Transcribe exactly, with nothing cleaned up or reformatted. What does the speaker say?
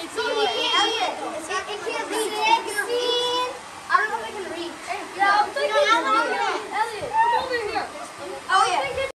So you can't, Elliot, it can't read. sixteen. I don't know if I can read.